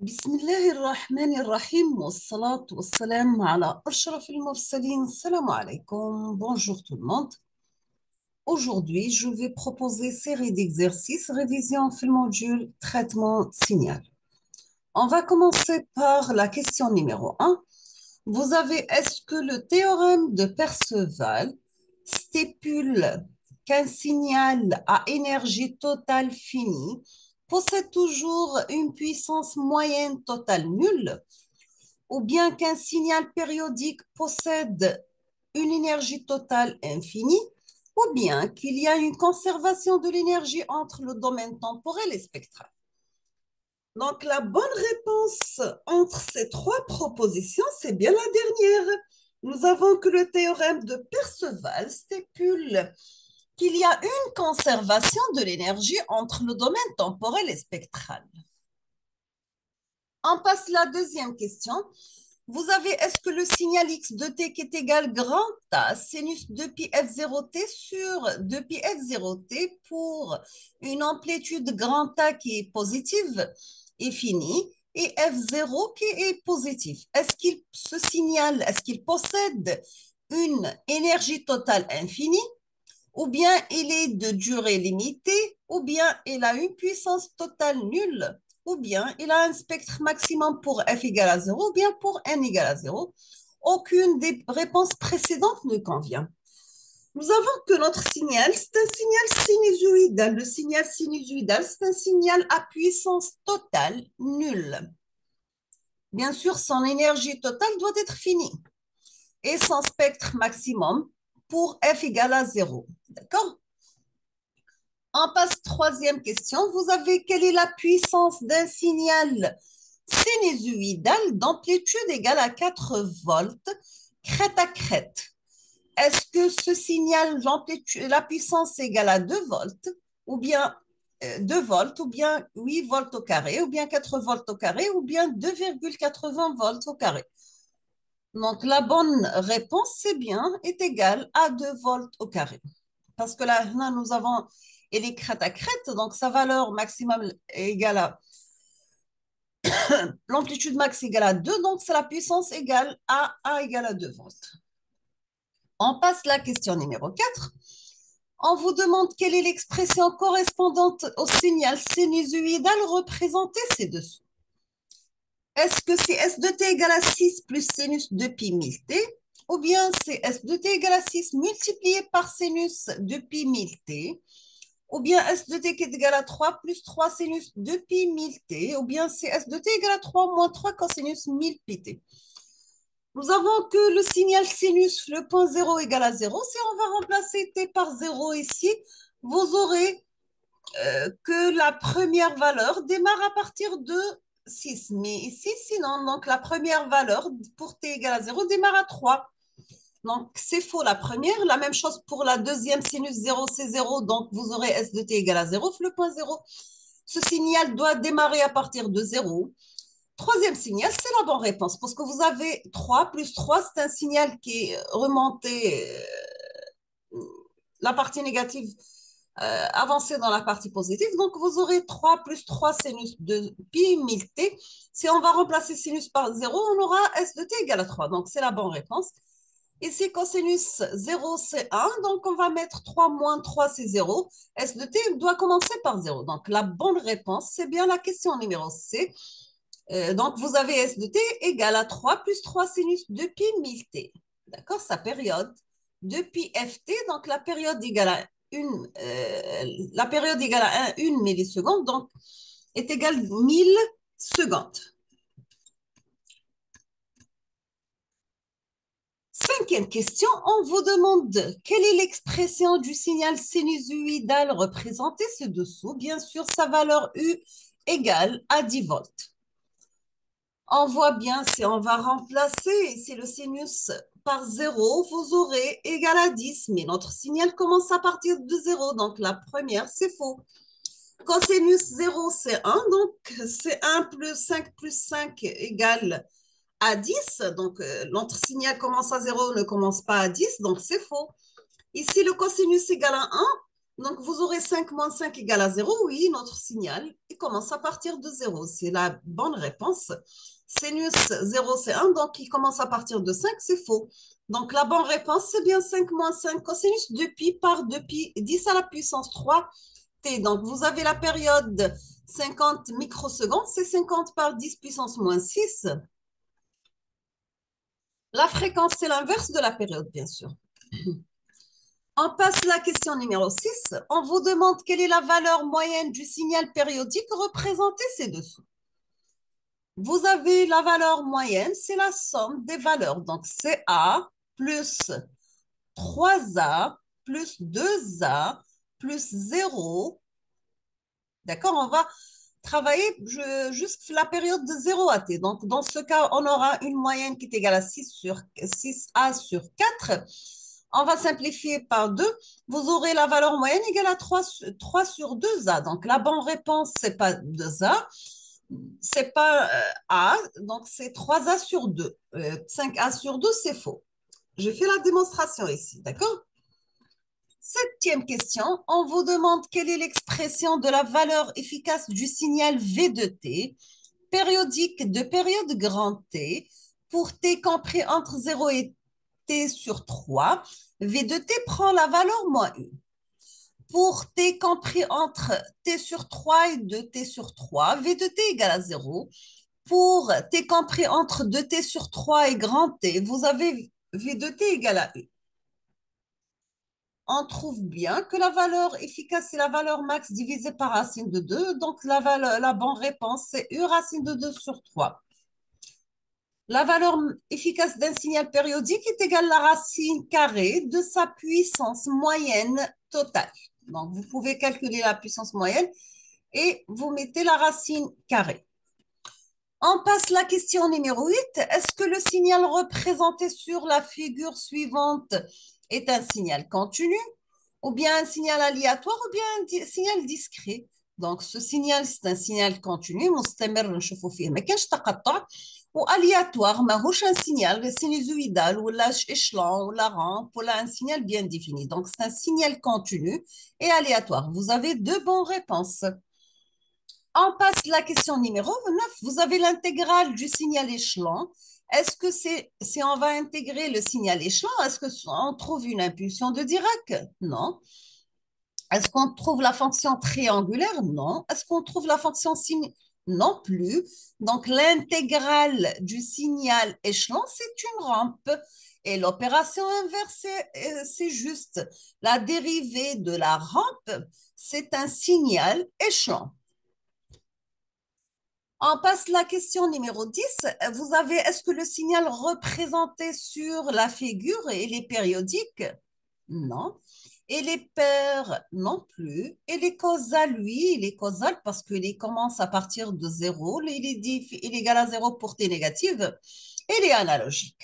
بسم الله الرحمن الرحيم والصلاة والسلام على أشرف المرسلين. Salam alaikum. Bonjour tout le monde. Aujourd'hui, je vais proposer série d'exercices révision في module traitement signal. On va commencer par la question numéro un. Vous avez, est-ce que le théorème de Perceval stipule qu'un signal à énergie totale finie possède toujours une puissance moyenne totale nulle, ou bien qu'un signal périodique possède une énergie totale infinie, ou bien qu'il y a une conservation de l'énergie entre le domaine temporel et spectral. Donc, la bonne réponse entre ces trois propositions, c'est bien la dernière. Nous avons que le théorème de Perceval stipule qu'il y a une conservation de l'énergie entre le domaine temporel et spectral. On passe à la deuxième question. Vous avez, est-ce que le signal x de t qui est égal grand A sinus 2pi f0t sur 2pi f0t pour une amplitude grand A qui est positive est finie et f0 qui est positif. Ce signal, est-ce qu'il possède une énergie totale infinie, ou bien il est de durée limitée, ou bien il a une puissance totale nulle, ou bien il a un spectre maximum pour f égale à 0, ou bien pour n égale à 0. Aucune des réponses précédentes ne convient. Nous avons que notre signal, c'est un signal sinusoïdal. Le signal sinusoïdal, c'est un signal à puissance totale nulle. Bien sûr, son énergie totale doit être finie et son spectre maximum pour f égale à 0. D'accord? On passe troisième question. Vous avez quelle est la puissance d'un signal sinusoïdal d'amplitude égale à 4 volts, crête à crête? Est-ce que ce signal, la puissance égale à 2 volts, ou bien 2 volts, ou bien 8 volts au carré, ou bien 4 volts au carré, ou bien 2,80 volts au carré? Donc, la bonne réponse, c'est bien, est égale à 2 volts au carré. Parce que là, nous avons, elle est crête à crête, donc sa valeur maximum est égale à, l'amplitude max égale à 2, donc c'est la puissance égale à A égale à 2 volts. On passe à la question numéro 4. On vous demande quelle est l'expression correspondante au signal sinusoïdal représenté ci-dessous. Est-ce que c'est S de t égale à 6 plus sinus de pi 1000t, ou bien c'est S de t égale à 6 multiplié par sinus de pi 1000t, ou bien S de t qui est égal à 3 plus 3 sinus de pi 1000t, ou bien c'est S de t égale à 3 moins 3 cosinus 1000pt. Nous avons que le signal sinus, le point 0 égale à 0. Si on va remplacer t par 0 ici, vous aurez que la première valeur démarre à partir de 6. Mais ici, sinon, donc la première valeur pour t égale à 0 démarre à 3. Donc, c'est faux la première. La même chose pour la deuxième, sinus 0, c'est 0. Donc, vous aurez S de t égale à 0, le point 0. Ce signal doit démarrer à partir de 0. Troisième signal, c'est la bonne réponse, parce que vous avez 3 plus 3, c'est un signal qui est remonté, la partie négative avancée dans la partie positive. Donc, vous aurez 3 plus 3 sinus de pi 1000t. Si on va remplacer sinus par 0, on aura S de t égale à 3. Donc, c'est la bonne réponse. Ici, cosinus 0, c'est 1. Donc, on va mettre 3 moins 3, c'est 0. S de t doit commencer par 0. Donc, la bonne réponse, c'est bien la question numéro C. Donc, vous avez S de t égale à 3 plus 3 sinus de pi 1000t. D'accord? Sa période de pi ft. Donc, la période égale à 1 milliseconde. Donc, est égale 1000 secondes. Cinquième question, on vous demande quelle est l'expression du signal sinusoïdal représenté ci-dessous. Bien sûr, sa valeur U égale à 10 volts. On voit bien, si on va remplacer ici le sinus par 0, vous aurez égal à 10, mais notre signal commence à partir de 0, donc la première, c'est faux. Cosinus 0, c'est 1, donc c'est 1 plus 5 égale à 10, donc notre signal commence à 0, ne commence pas à 10, donc c'est faux. Ici, le cosinus égale à 1, Donc, vous aurez 5 moins 5 égale à 0. Oui, notre signal, il commence à partir de 0. C'est la bonne réponse. Sinus 0, c'est 1, donc il commence à partir de 5, c'est faux. Donc, la bonne réponse, c'est bien 5 moins 5 cosinus de pi par 2 pi, 10 à la puissance 3 t. Donc, vous avez la période 50 microsecondes, c'est 50 par 10 puissance moins 6. La fréquence, c'est l'inverse de la période, bien sûr. On passe à la question numéro 6. On vous demande quelle est la valeur moyenne du signal périodique représenté ci-dessous. Vous avez la valeur moyenne, c'est la somme des valeurs. Donc, c'est A plus 3A plus 2A plus 0. D'accord? On va travailler jusqu'à la période de 0 à t. Donc, dans ce cas, on aura une moyenne qui est égale à 6A sur 4. On va simplifier par 2. Vous aurez la valeur moyenne égale à 3 sur 2A. Donc, la bonne réponse, ce n'est pas 2A, c'est pas A, donc c'est 3A sur 2. 5A sur 2, c'est faux. Je fais la démonstration ici, d'accord? Septième question, on vous demande quelle est l'expression de la valeur efficace du signal V de T, périodique de période grand T, pour T compris entre 0 et T sur 3. V de T prend la valeur moins 1. Pour T compris entre T sur 3 et 2T sur 3, V de T égale à 0. Pour T compris entre 2T sur 3 et grand T, vous avez V de T égale à 1. On trouve bien que la valeur efficace, c'est la valeur max divisée par racine de 2. Donc, la bonne réponse, c'est U racine de 2 sur 3. La valeur efficace d'un signal périodique est égale à la racine carrée de sa puissance moyenne totale. Donc, vous pouvez calculer la puissance moyenne et vous mettez la racine carrée. On passe à la question numéro 8. Est-ce que le signal représenté sur la figure suivante est un signal continu, ou bien un signal aléatoire, ou bien un signal discret? Donc, ce signal, c'est un signal continu, مستمر نشوفوا فيه ما كانش تقطع ou aléatoire, ماهوش un signal sinusoïdal ou échelon ou la rampe ou un signal bien défini. Donc, c'est un signal continu et aléatoire. Vous avez deux bonnes réponses. On passe à la question numéro 9. Vous avez l'intégrale du signal échelon. Est-ce que si on va intégrer le signal échelon, est-ce qu'on trouve une impulsion de Dirac? Non. Est-ce qu'on trouve la fonction triangulaire? Non. Est-ce qu'on trouve la fonction signe? Non plus. Donc, l'intégrale du signal échelon, c'est une rampe. Et l'opération inverse, c'est juste la dérivée de la rampe, c'est un signal échelon. On passe à la question numéro 10. Vous avez, est-ce que le signal représenté sur la figure, il est périodique? Non. Et les paires, non plus. Et les causales, lui, il est causal parce qu'il commence à partir de 0. Il est égal à 0 pour t négative. Et il est analogique.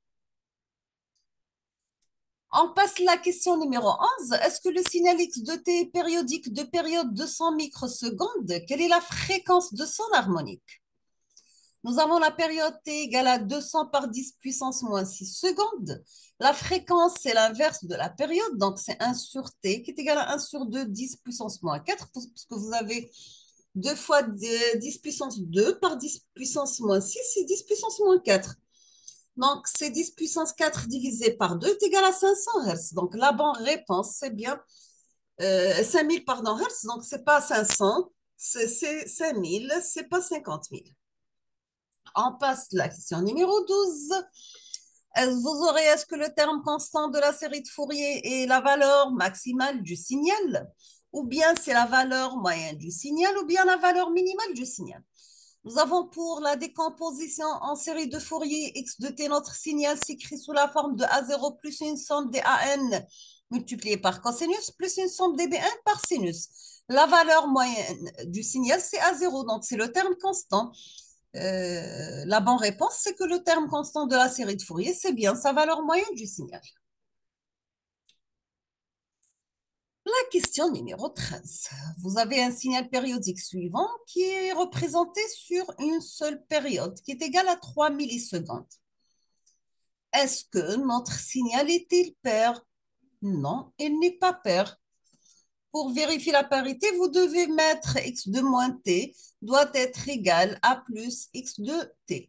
On passe à la question numéro 11. Est-ce que le signal X de t est périodique de période de 100 microsecondes? Quelle est la fréquence de son harmonique? Nous avons la période t égale à 200 par 10 puissance moins 6 secondes. La fréquence, c'est l'inverse de la période, donc c'est 1 sur t qui est égal à 1 sur 2, 10 puissance moins 4, parce que vous avez 2 fois 10 puissance 2 par 10 puissance moins 6, c'est 10 puissance moins 4. Donc, c'est 10 puissance 4 divisé par 2 est égal à 500 Hz. Donc, la bonne réponse, c'est bien 5000 pardon, Hz. Donc, c'est pas 500, c'est 5000, c'est pas 50 000. On passe à la question numéro 12. Vous aurez, est-ce que le terme constant de la série de Fourier est la valeur maximale du signal, ou bien c'est la valeur moyenne du signal, ou bien la valeur minimale du signal? Nous avons pour la décomposition en série de Fourier x de t, notre signal s'écrit sous la forme de A0 plus une somme des AN multiplié par cosinus plus une somme des B1 par sinus. La valeur moyenne du signal, c'est A0, donc c'est le terme constant. La bonne réponse, c'est que le terme constant de la série de Fourier, c'est bien sa valeur moyenne du signal. La question numéro 13. Vous avez un signal périodique suivant qui est représenté sur une seule période, qui est égale à 3 millisecondes. Est-ce que notre signal est-il pair? Non, il n'est pas pair. Pour vérifier la parité, vous devez mettre x2 moins t doit être égal à plus x2 t.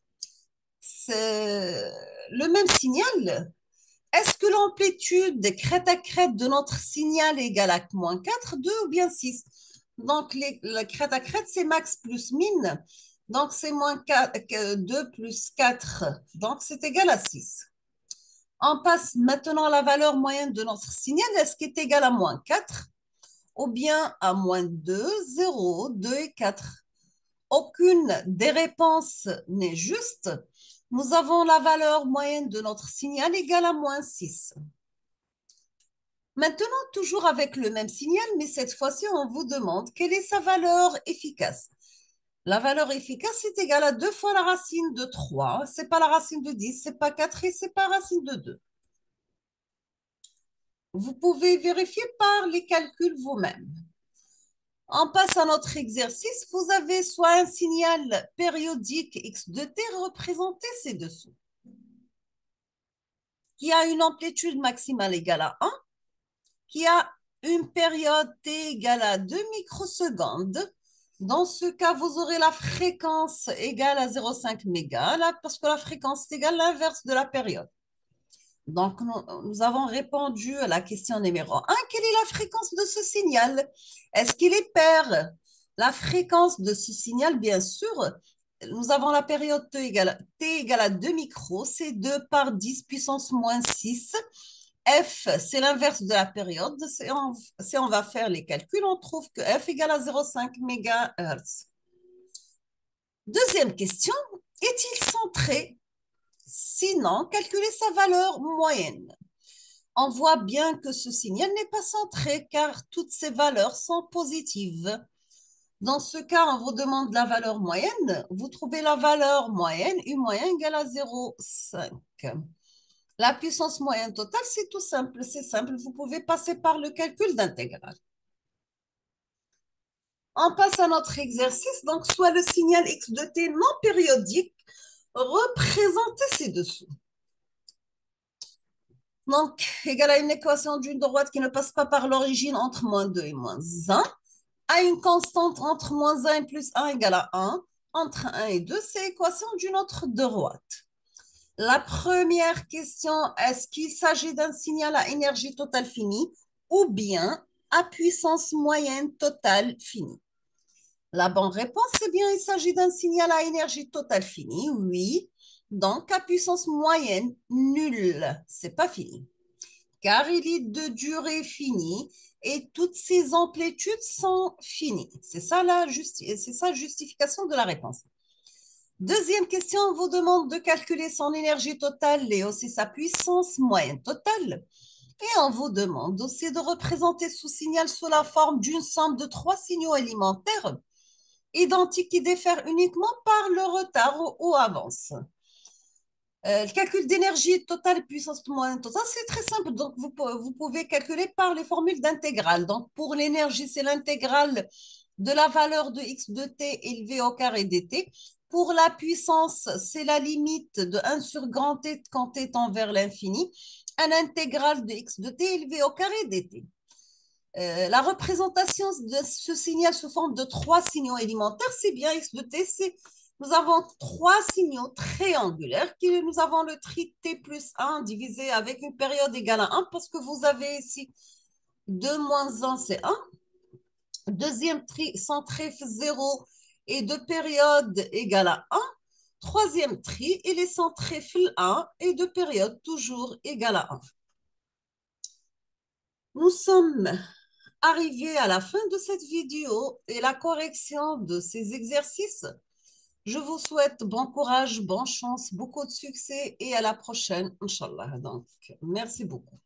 C'est le même signal. Est-ce que l'amplitude crête à crête de notre signal est égale à moins 4, 2 ou bien 6? Donc, la crête à crête, c'est max plus min. Donc, c'est moins 4, 2 plus 4. Donc, c'est égal à 6. On passe maintenant à la valeur moyenne de notre signal. Est-ce qu'il est égal à moins 4 ou bien à moins 2, 0, 2 et 4? Aucune des réponses n'est juste. Nous avons la valeur moyenne de notre signal égale à moins 6. Maintenant, toujours avec le même signal, mais cette fois-ci, on vous demande quelle est sa valeur efficace. La valeur efficace est égale à 2 fois la racine de 3. Ce n'est pas la racine de 10, ce n'est pas 4 et ce n'est pas la racine de 2. Vous pouvez vérifier par les calculs vous-même. On passe à notre exercice. Vous avez soit un signal périodique x de t représenté ci-dessous, qui a une amplitude maximale égale à 1, qui a une période t égale à 2 microsecondes. Dans ce cas, vous aurez la fréquence égale à 0,5 mégas, là, parce que la fréquence est égale à l'inverse de la période. Donc, nous avons répondu à la question numéro 1. Quelle est la fréquence de ce signal? Est-ce qu'il est pair? La fréquence de ce signal, bien sûr, nous avons la période t égale à 2 micros, c'est 2 par 10 puissance moins 6. F, c'est l'inverse de la période. Si on va faire les calculs, on trouve que F égale à 0,5 MHz. Deuxième question, est-il centré? Sinon, calculez sa valeur moyenne. On voit bien que ce signal n'est pas centré car toutes ces valeurs sont positives. Dans ce cas, on vous demande la valeur moyenne. Vous trouvez la valeur moyenne, U moyenne égale à 0,5. La puissance moyenne totale, c'est tout simple, c'est simple. Vous pouvez passer par le calcul d'intégrale. On passe à notre exercice. Donc, soit le signal x de t non périodique représenté ci-dessous. Donc, égal à une équation d'une droite qui ne passe pas par l'origine entre moins 2 et moins 1, à une constante entre moins 1 et plus 1 égale à 1, entre 1 et 2, c'est l'équation d'une autre droite. La première question, est-ce qu'il s'agit d'un signal à énergie totale finie ou bien à puissance moyenne totale finie? La bonne réponse, c'est bien, il s'agit d'un signal à énergie totale finie, oui. Donc, à puissance moyenne nulle, c'est pas fini. Car il est de durée finie et toutes ces amplitudes sont finies. C'est ça la justification de la réponse. Deuxième question, on vous demande de calculer son énergie totale et aussi sa puissance moyenne totale. Et on vous demande aussi de représenter ce signal sous la forme d'une somme de 3 signaux élémentaires identiques qui diffèrent uniquement par le retard ou avance. Le calcul d'énergie totale et puissance moyenne totale, c'est très simple. Donc, vous pouvez calculer par les formules d'intégrale. Donc, pour l'énergie, c'est l'intégrale de la valeur de x de t élevée au carré dt. Pour la puissance, c'est la limite de 1 sur grand T quand t tend vers l'infini. Un intégral de x de t élevé au carré dt. La représentation de ce signal sous forme de 3 signaux élémentaires, c'est bien x de t, nous avons 3 signaux triangulaires. Nous avons le tri t plus 1 divisé avec une période égale à 1 parce que vous avez ici 2 moins 1, c'est 1. Deuxième tri, sans trèfle 0 et de période égale à 1. Troisième tri, il est sans trèfle 1 et de période toujours égale à 1. Nous sommes arrivés à la fin de cette vidéo et la correction de ces exercices. Je vous souhaite bon courage, bonne chance, beaucoup de succès et à la prochaine, Inch'Allah. Donc, merci beaucoup.